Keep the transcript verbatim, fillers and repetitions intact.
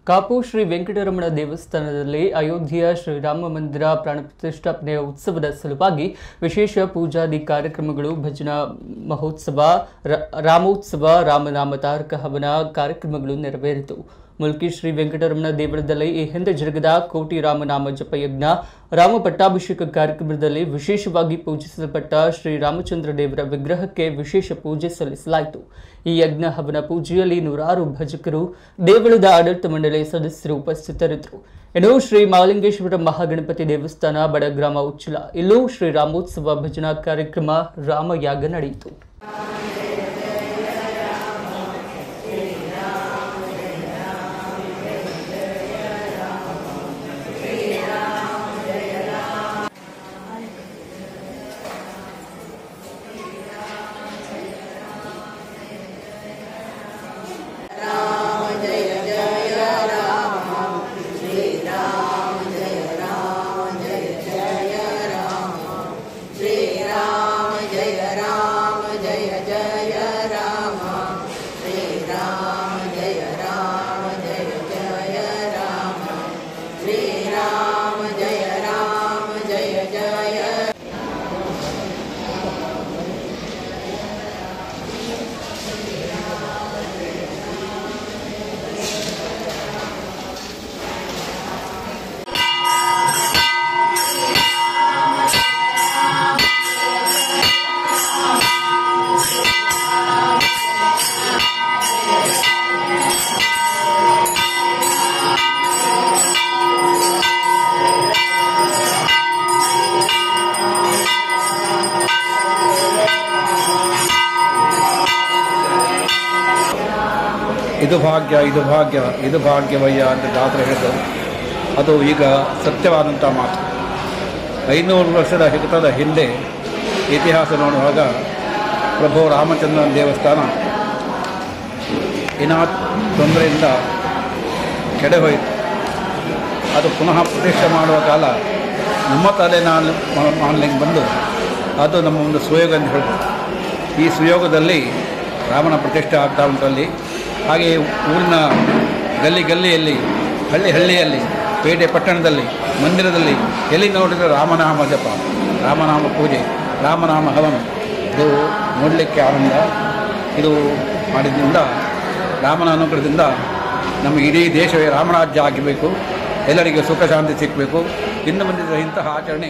ಕಾಪು ಶ್ರೀ ವೆಂಕಟರಮಣ ದೇವಸ್ಥಾನದಲ್ಲಿ ಅಯೋಧ್ಯೆಯ ಶ್ರೀರಾಮ ಮಂದಿರ ಪ್ರಾಣ ಪ್ರತಿಷ್ಠಾಪನೆಯ ಉತ್ಸವದ ಸಲುವಾಗಿ ವಿಶೇಷ ಪೂಜಾದಿ ಕಾರ್ಯಕ್ರಮಗಳು, ಭಜನಾ ಮಹೋತ್ಸವ, ರಾಮೋತ್ಸವ, ರಾಮನಾಮ ತಾರಕ ಹವನ ಕಾರ್ಯಕ್ರಮಗಳು ನೆರವೇರಿತು. ಮುಲ್ಕಿ ಶ್ರೀ ವೆಂಕಟರಮಣ ದೇವಳದಲ್ಲಿ ಈ ಹಿಂದೆ ಜರುಗಿದ ಕೋಟಿ ರಾಮನಾಮ ಜಪಯಜ್ಞ, ರಾಮ ಪಟ್ಟಾಭಿಷೇಕ ಕಾರ್ಯಕ್ರಮದಲ್ಲಿ ವಿಶೇಷವಾಗಿ ಪೂಜಿಸಲ್ಪಟ್ಟ ಶ್ರೀರಾಮಚಂದ್ರ ದೇವರ ವಿಗ್ರಹಕ್ಕೆ ವಿಶೇಷ ಪೂಜೆ ಸಲ್ಲಿಸಲಾಯಿತು. ಈ ಯಜ್ಞ ಹವನ ಪೂಜೆಯಲ್ಲಿ ನೂರಾರು ಭಜಕರು, ದೇವಳದ ಆಡಳಿತ ಮಂಡಳಿ ಸದಸ್ಯರು ಉಪಸ್ಥಿತರಿದ್ದರು. ಇನ್ನು ಶ್ರೀ ಮಹಾಲಿಂಗೇಶ್ವರ ಮಹಾಗಣಪತಿ ದೇವಸ್ಥಾನ ಬಡಗ್ರಾಮ ಉಚ್ಚಲ, ಇಲ್ಲೂ ಶ್ರೀರಾಮೋತ್ಸವ ಭಜನಾ ಕಾರ್ಯಕ್ರಮ, ರಾಮಯಾಗ ನಡೆಯಿತು. ಇದು ಭಾಗ್ಯ ಇದು ಭಾಗ್ಯ ಇದು ಭಾಗ್ಯವಯ್ಯ ಅಂತ ದಾಸರು ಹೇಳಿದರು. ಅದು ಈಗ ಸತ್ಯವಾದಂಥ ಮಾತು. ಐನೂರು ವರ್ಷದ ಹಿಡಿತದ ಹಿಂದೆ ಇತಿಹಾಸ ನೋಡುವಾಗ ಪ್ರಭು ರಾಮಚಂದ್ರನ ದೇವಸ್ಥಾನ ಏನಾ ತೊಂದರೆಯಿಂದ ಕೆಡೆ ಹೋಯಿತು. ಅದು ಪುನಃ ಪ್ರತಿಷ್ಠೆ ಮಾಡುವ ಕಾಲ ನಮ್ಮ ತಲೆ ನಾನು ಮಾಡಲಿಕ್ಕೆ ಬಂದು ಅದು ನಮ್ಮ ಒಂದು ಸುಯೋಗ ಅಂತ ಹೇಳ್ಬೋದು. ಈ ಸುಯೋಗದಲ್ಲಿ ರಾಮನ ಪ್ರತಿಷ್ಠೆ ಆಗ್ತಾ ಉಂಟಲ್ಲಿ. ಹಾಗೆ ಊರಿನ ಗಲ್ಲಿ ಗಲ್ಲಿಯಲ್ಲಿ, ಹಳ್ಳಿ ಹಳ್ಳಿಯಲ್ಲಿ, ಪೇಟೆ ಪಟ್ಟಣದಲ್ಲಿ, ಮಂದಿರದಲ್ಲಿ ಎಲ್ಲಿ ನೋಡಿದರೆ ರಾಮನಾಮ ಜಪ, ರಾಮನಾಮ ಪೂಜೆ, ರಾಮನಾಮ ಹವನ. ಇದು ನೋಡಲಿಕ್ಕೆ ಆನಂದ. ಇದು ಮಾಡಿದ್ರಿಂದ, ರಾಮನ ಅನುಗ್ರಹದಿಂದ ನಮ್ಮ ಇಡೀ ದೇಶವೇ ರಾಮರಾಜ್ಯ ಆಗಬೇಕು, ಎಲ್ಲರಿಗೆ ಸುಖ ಶಾಂತಿ ಸಿಕ್ಕಬೇಕು. ಇನ್ನು ಮುಂದೆ ಇಂತಹ ಆಚರಣೆ